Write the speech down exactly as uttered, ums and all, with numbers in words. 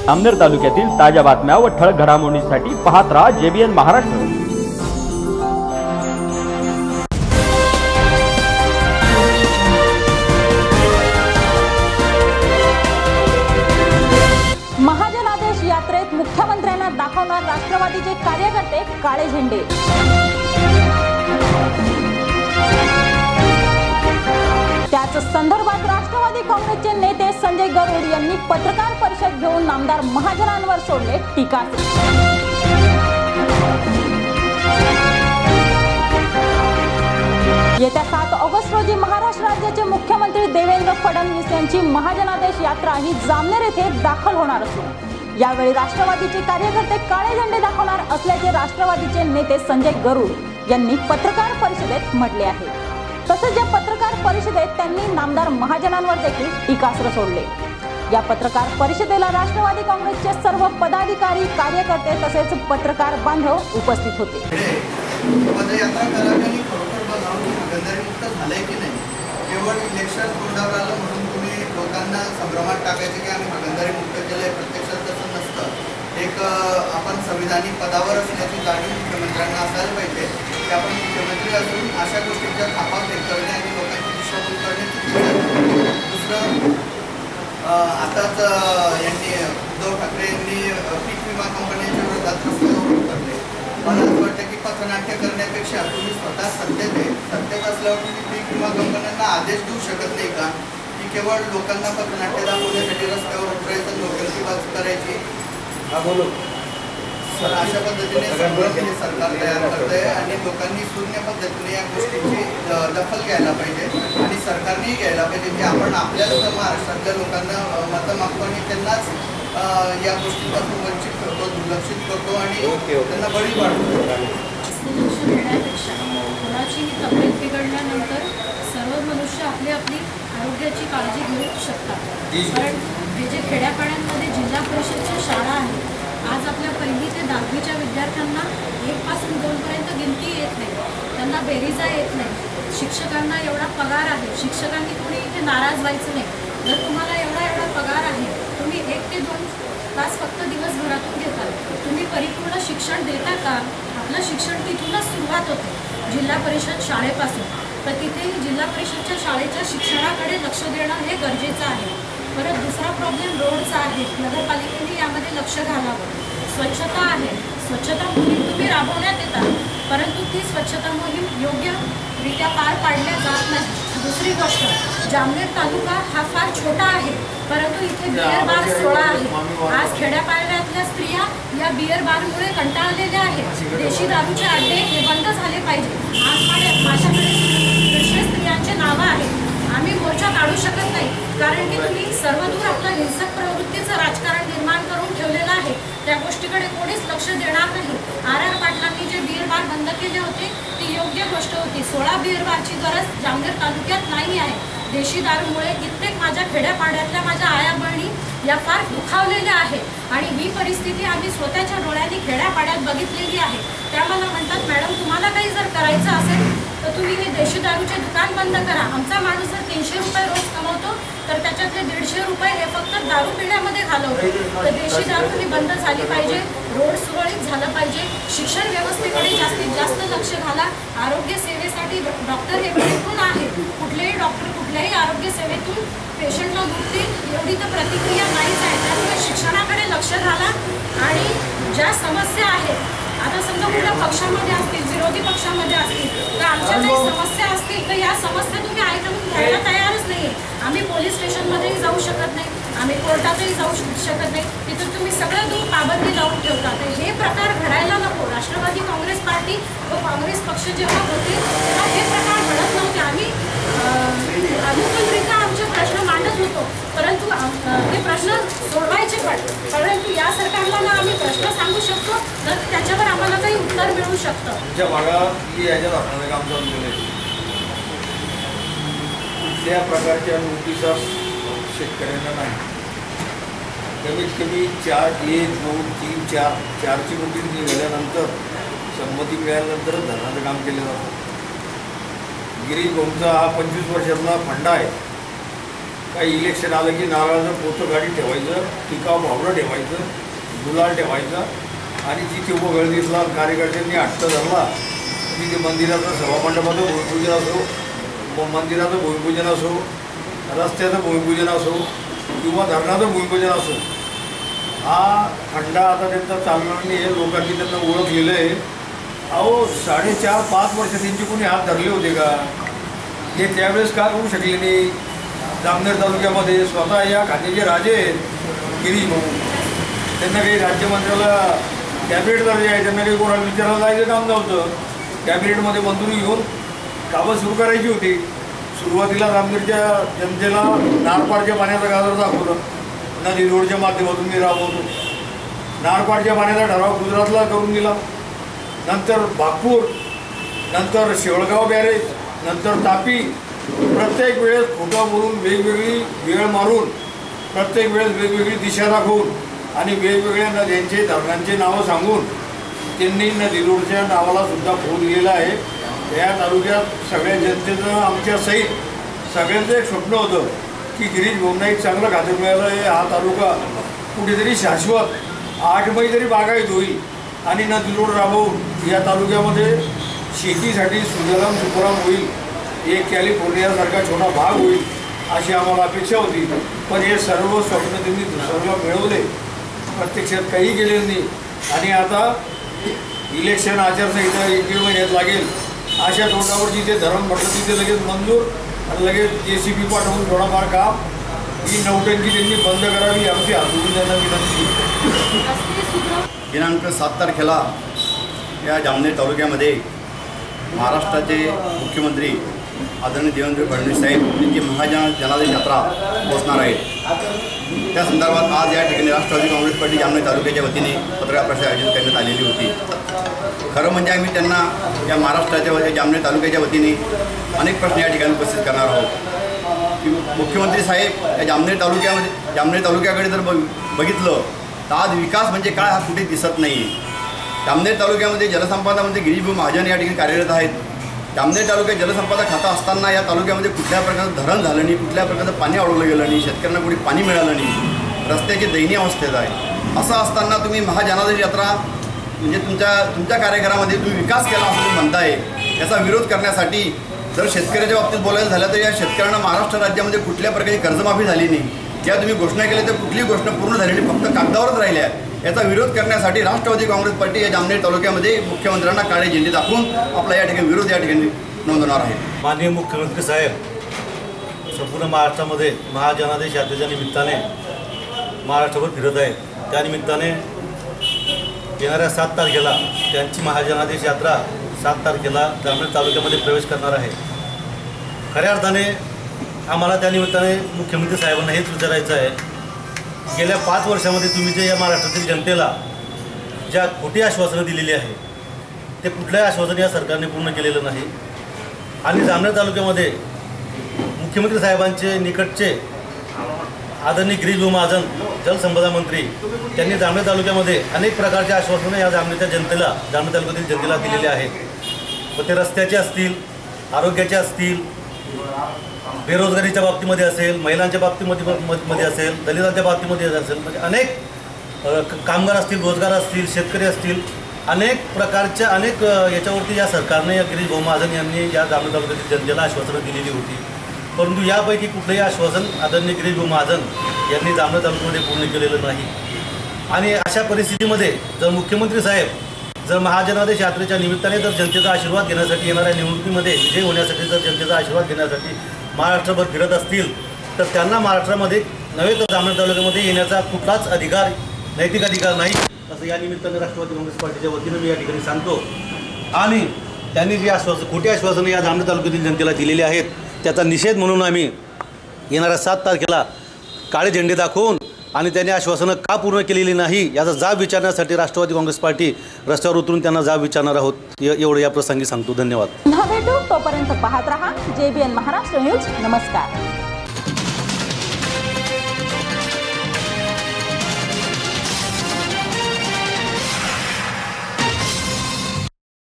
जामनेर तालुक्यातील ताज्या बातम्या व ठळक घडामोडींसाठी पाहत रहा जेबीएन महाराष्ट्र। महाजनादेश यात्रेत मुख्यमंत्र्यांना दाखवणार राष्ट्रवादीचे कार्यकर्ते काळे झेंडे। त्याच संदर्भात राष्ट्रवादी काँग्रेसचे नेते संजय गरुड यांनी पत्रकार परिषद घेऊन नामदार महाजनांवर सोडले टीकास्त्र। येत्या सात ऑगस्ट रोजी महाराष्ट्र राज्याचे मुख्यमंत्री देवेंद्र फडणवीस यांची महाजनादेश यात्रा ही जामनेर येथे दाखल होणार असून यावेळी राष्ट्रवादीचे कार्यकर्ते काळे झेंडे दाखवणार असल्याचे राष्ट्रवादीचे नेते संजय गरुड यांनी पत्रकार परिषदेत म्हटले आहे। तसेच या पत्रकार परिषदेत त्यांनी नामदार महाजनांवर देखील टीकास्त्र सोडले। या पत्रकार परिषदेला राष्ट्रवादी काँग्रेसचे सर्व पदाधिकारी, कार्यकर्ते तसेच पत्रकार बांधव उपस्थित होते। पदयात्रा करावी खरोखर बनावून गंधारीमुक्त झालंय की नाही, केवळ इलेक्शन तोंडावर आलं म्हणून तुम्ही लोकांना संभ्रमात टाकायचे की आम्ही गंधारीमुक्त केलंय, प्रत्यक्षात तसं नसतं। एक आपण संविधानिक पदावर असण्याची जाणीव मुख्यमंत्र्यांना असायला पाहिजे की आपण मुख्यमंत्री असून अशा गोष्टींच्या थापा फेक करणे आणि लोकांची दिशाभूल करणे चुकीचं आहे। दुसरं, आताच यांनी उद्धव ठाकरे यांनी पीक विमा कंपन्यांच्या विरोधात रस्त्यावर उतरले। मला असं वाटतं की पथनाट्य करण्यापेक्षा तुम्ही स्वतः सत्तेत आहे, सत्तेत असल्यावर तुम्ही पीक विमा कंपन्यांना आदेश देऊ शकत नाही का की केवळ लोकांना पथनाट्य दाखवण्यासाठी रस्त्यावर उतरायचं, लोकांची बाजू करायची? बोलो सर, अशा पद्धतीने सगळं सरकार तयार करत आहे आणि लोकांनी शून्य पद्धतीने या गोष्टीची दखल घ्यायला पाहिजे आणि सरकारनेही घ्यायला पाहिजे की आपण आपल्याच महाराष्ट्रातल्या लोकांना मतं मागतो आणि त्यांनाच या गोष्टींपासून वंचित करतो, दुर्लक्षित करतो आणि त्यांना बळी पाडतो। घेण्यापेक्षा कोणाचीही तब्येत बिघडल्यानंतर सर्व मनुष्य आपली आपली आरोग्याची काळजी घेऊ शकतात। कारण हे जे खेड्यापाड्यांमध्ये जिल्हा परिषदच्या शाळा आहेत, आज आपल्या पहिली ते दहावीच्या विद्यार्थ्यांना एक पासून दोन पर्यंत गिनती येत नाही, त्यांना बेरीजा येत नाही। शिक्षकांना एवढा पगार आहे, शिक्षकांनी कोणी इथे नाराज व्हायचं नाही। जर तुम्हाला एवढा एवढा पगार आहे, तुम्ही एक ते दोन तास फक्त दिवसभरातून घेता, तुम्ही परिपूर्ण शिक्षण देता का? आपलं शिक्षण तिथूनच सुरुवात होते, जिल्हा परिषद शाळेपासून। तर तिथेही जिल्हा परिषदच्या शाळेच्या शिक्षणाकडे लक्ष देणं हे गरजेचं आहे। परत दुसरा प्रॉब्लेम रोडचा आहे, नगरपालिकेने यामध्ये लक्ष घालावं। स्वच्छता आहे, स्वच्छता मोहीम तुम्ही राबवण्यात येतात, परंतु ती स्वच्छता मोहीम योग्यरित्या पार पाडल्या जात नाही। दुसरी गोष्ट, जामनेर तालुका हा फार छोटा आहे, परंतु इथे बियर बार सोळा आहे। आज खेड्यापाड्यातल्या स्त्रिया या बियर बारमुळे कंटाळलेल्या आहेत। देशी दारूचे अड्डे हे बंद झाले पाहिजे। आज माझ्याकडे दीडशे स्त्रियांचे नावं आहेत। आम्ही मोर्चा काढू शकत नाही कारण की तुम्ही सर्वदूर आपलं हिंसक प्रवृत्तीचं राजकारण निर्माण करून ठेवलेलं आहे, त्या गोष्टीकडे कोणीच लक्ष देणार नाही। आर आर पाटलांनी जे बियर बार बंद केले होते ती योग्य गोष्ट होती। सोळा बियर बारची गरज जामनेर तालुक्यात नाही आहे। देशी दारूमुळे कित्येक माझ्या खेड्यापाड्यातल्या माझ्या आया बहिणी या फार दुखावलेल्या आहेत आणि ही परिस्थिती आम्ही स्वतःच्या डोळ्यांनी खेड्यापाड्यात बघितलेली आहे। त्या मला म्हणतात, मॅडम तुम्हाला काही जर करायचं असेल तर तुम्ही हे देशी दारूचे दुकान बंद करा। आमचा माणूस जर तीनशे रुपये रोज कमवतो तर त्याच्यातले दीडशे रुपये हे फक्त दारू पिण्यामध्ये घालवतो। तर देशी दारू ही बंद झाली पाहिजे, रोड सुरळीत झालं पाहिजे, शिक्षण व्यवस्थेकडे जास्तीत जास्त लक्ष घाला। आरोग्य सेवेसाठी डॉक्टर हे भरपूर आहेत, कुठलेही डॉक्टर कुठल्याही आरोग्य सेवेतून पेशंटला दुखतील एवढी तर प्रतिक्रिया नाहीच आहे। त्यामुळे शिक्षणाकडे लक्ष घाला आणि ज्या समस्या आहेत, आता समजा कुठल्या पक्षामध्ये असतील, विरोधी पक्षामध्ये असतील, तर आमच्या काही समस्या असतील तर या समस्या तुम्ही ऐकून घ्यायला तयारच नाही। आम्ही पोलीस स्टेशनमध्येही जाऊ शकत नाही, आम्ही कोर्टातही जाऊ शकत नाही, तिथून तुम्ही सगळं दूर पाबंदी लावून ठेवता। तर हे प्रकार घडायला नको। राष्ट्रवादी काँग्रेस पार्टी व काँग्रेस पक्ष जेव्हा होते तेव्हा हे प्रकार घडत नव्हते। आम्ही अनुकूलरित्या आमचे प्रश्न मांडत होतो, परंतु हे प्रश्न सोडवायचे पण परंतु या सरकारला ना आम्ही प्रश्न सांगू शकतो तर त्याच्यावर आम्हाला काही उत्तर मिळू शकतं। तुमच्या भागात याच्यात आपल्याला काम चालू केलं, कुठल्या प्रकारच्या नोटिसा शेतकऱ्यांना नाही, कमीत कमी चार एक दोन तीन चार चारची नोटीस निघाल्यानंतर संमती मिळाल्यानंतर धरणाचं काम केलं जातं। गिरीश भाऊंचा हा पंचवीस वर्षातला फंडा आहे, काही इलेक्शन आलं की नारळाचं पोतं गाडी ठेवायचं, टिकाव भावडं ठेवायचं, गुलाल ठेवायचा आणि जिथे उभं गर्दी दिसला कार्यकर्त्यांनी हट्ट धरला तिथे मंदिराचं सभामंडपाचं भूमिपूजन असो, मंदिराचं भूमिपूजन असो, रस्त्याचं भूमिपूजन असो किंवा धरणाचं भूमिपूजन असो, हा खंडा आता त्यांचा चालणार नाही आहे. लोकांनी त्यांना ओळखलेलं आहे. अहो साडेचार पाच वर्ष त्यांची कोणी हात धरले होते का? हे त्यावेळेस का करू शकले नाही? जामनेर तालुक्यामध्ये स्वतः या खात्याचे राजे आहेत गिरीश भाऊ, त्यांना काही राज्यमंत्र्याला कॅबिनेट दर्जा आहे, त्यांना काही कोणाला विचारायला जायचं काम नव्हतं. कॅबिनेटमध्ये मंजुरी घेऊन कामं सुरू करायची होती. सुरुवातीला जामनेरच्या जनतेला नारपाडच्या पाण्याचा गाजर दाखवलं, नदी रोडच्या माध्यमातून मी राबवतो. नारपाडच्या पाण्याचा ठराव गुजरातला करून दिला, नंतर बागपूर, नंतर शेवळगाव बॅरेज, नंतर तापी. प्रत्येक वेळेस खोटं बोलून वेगवेगळी वेळ मारून प्रत्येक वेळेस वेगवेगळी दिशा दाखवून आणि वेगवेगळ्या नद्यांचे धरणांचे नावं सांगून त्यांनी नदी रोडच्या नावाला सुद्धा फोन दिलेला आहे. या तालुक्यात सगळ्या जनतेचं आमच्या सहित सगळ्यांचं एक स्वप्न होतं की गिरीश भाऊंना एक चांगलं खातं मिळालं आहे. हा तालुका कुठेतरी शाश्वत आठमही तरी बागायत होईल आणि नदी रोड राबवून या तालुक्यामध्ये शेतीसाठी सुजलाम सुफलाम होईल, एक कॅलिफोर्नियासारखा छोटा भाग होईल अशी आम्हाला अपेक्षा होती. पण हे सर्व स्वप्न त्यांनी दुसऱ्याला मिळवले, प्रत्यक्षात काही केलेलं नाही. आणि आता इलेक्शन आचारसंहिता एक दीड महिन्यात लागेल अशा तोंडावर जिथे धरण म्हटलं तिथे लगेच मंजूर आणि लगेच जे सी बी पाठवून थोडाफार काम, ही नौटंकी त्यांनी बंद करावी आमची हातून त्यांना विनंती. दिनांक सात तारखेला या जामनेर तालुक्यामध्ये महाराष्ट्राचे मुख्यमंत्री आदरणीय देवेंद्र फडणवीस साहेब यांची महाजन जनादेश यात्रा पोहोचणार आहे. त्या संदर्भात आज या ठिकाणी राष्ट्रवादी काँग्रेस पार्टी जामनेर तालुक्याच्या वतीने पत्रकार परिषद आयोजित करण्यात आलेली होती. खरं म्हणजे आम्ही त्यांना या महाराष्ट्राच्या वतीने जामनेर तालुक्याच्या वतीने अनेक प्रश्न या ठिकाणी उपस्थित करणार आहोत. की मुख्यमंत्री साहेब या जामनेर तालुक्यामध्ये जामनेर तालुक्याकडे जर बघ बघितलं तर आज विकास म्हणजे काय हा कुठे दिसत नाही. जामनेर तालुक्यामध्ये जलसंपदामध्ये गिरीश भाऊ महाजन या ठिकाणी कार्यरत आहेत. जामनेर तालुक्यात जलसंपदा खाता असताना या तालुक्यामध्ये कुठल्या प्रकारचं धरण झालं नाही, कुठल्या प्रकारचं पाणी अडवलं गेलं नाही, शेतकऱ्यांना कुठे पाणी मिळालं नाही, रस्त्याची दयनीय अवस्थेत आहे. असं असताना तुम्ही महाजनादेश यात्रा म्हणजे तुमच्या तुमच्या कार्यक्रमामध्ये तुम्ही विकास केला असं तुम्ही म्हणताय. याचा विरोध करण्यासाठी जर शेतकऱ्याच्या बाबतीत बोलायचं झालं तर या शेतकऱ्यांना महाराष्ट्र राज्यामध्ये कुठल्या प्रकारची कर्जमाफी झाली नाही, या तुम्ही घोषणा केल्या तर कुठलीही गोष्ट पूर्ण झालेली फक्त कागदावरच राहिल्या. याचा विरोध करण्यासाठी राष्ट्रवादी काँग्रेस पार्टी या जामनेर तालुक्यामध्ये मुख्यमंत्र्यांना काळे झेंडे दाखवून आपला या ठिकाणी विरोध या ठिकाणी नोंदवणार आहे. माननीय मुख्यमंत्री साहेब संपूर्ण महाराष्ट्रामध्ये महाजनादेश यात्रेच्या निमित्ताने महाराष्ट्रभर फिरत आहेत. त्यानिमित्ताने येणाऱ्या सात तारखेला त्यांची महाजनादेश यात्रा सात तारखेला जामनेर तालुक्यामध्ये प्रवेश करणार आहे. खऱ्या अर्थाने आम्हाला त्यानिमित्ताने मुख्यमंत्री साहेबांना हेच विचारायचं आहे, गेल्या पाच वर्षामध्ये तुम्ही जे या महाराष्ट्रातील जनतेला ज्या खोटी आश्वासनं दिलेली आहे ते कुठल्याही आश्वासन या सरकारने पूर्ण केलेलं नाही. आणि जामनेर तालुक्यामध्ये मुख्यमंत्री साहेबांचे निकटचे आदरणीय गिरीश भाऊ महाजन जलसंपदा मंत्री त्यांनी जामनेर तालुक्यामध्ये अनेक प्रकारच्या आश्वासनं या जामनेरच्या जनतेला जामनेर तालुक्यातील जनतेला दिलेले आहेत. व ते रस्त्याचे असतील, आरोग्याचे असतील, बेरोजगारीच्या बाबतीमध्ये असेल, महिलांच्या बाबतीमध्ये मध्ये असेल, दलितांच्या बाबतीमध्ये असेल, म्हणजे अनेक कामगार असतील, रोजगार असतील, शेतकरी असतील, अनेक प्रकारच्या अनेक याच्यावरती या सरकारने या गिरीश भाऊ महाजन यांनी या जामनेर तालुक्यातील जनतेला आश्वासनं दिलेली होती. परंतु यापैकी कुठलंही आश्वासन आदरणीय गिरीश भाऊ महाजन यांनी जामनेर तालुक्यामध्ये पूर्ण केलेलं नाही. आणि अशा परिस्थितीमध्ये जर मुख्यमंत्री साहेब जर महाजनादेश यात्रेच्या निमित्ताने जर जनतेचा आशीर्वाद घेण्यासाठी येणाऱ्या निवडणुकीमध्ये विजय होण्यासाठी जर जनतेचा आशीर्वाद घेण्यासाठी महाराष्ट्रभर फिरत असतील तर त्यांना महाराष्ट्रामध्ये नव्हे तर जामनेर तालुक्यामध्ये येण्याचा कुठलाच अधिकार, नैतिक अधिकार नाही असं या निमित्ताने राष्ट्रवादी काँग्रेस पार्टीच्या वतीनं मी या ठिकाणी सांगतो. आणि त्यांनी जी आश्वासन खोटी आश्वासनं या जामनेर तालुक्यातील जनतेला दिलेली आहेत त्याचा निषेध म्हणून आम्ही येणाऱ्या सात तारखेला काळे झेंडे दाखवून आणि त्यांनी आश्वासनं का पूर्ण केलेली नाही याचा जाब विचारण्यासाठी राष्ट्रवादी काँग्रेस पार्टी रस्त्यावर उतरून त्यांना जाब विचारणार आहोत. एवढं या प्रसंगी सांगतो. धन्यवाद. पुन्हा भेटू, तोपर्यंत पाहत रहा जेबीएन महाराष्ट्र न्यूज. नमस्कार.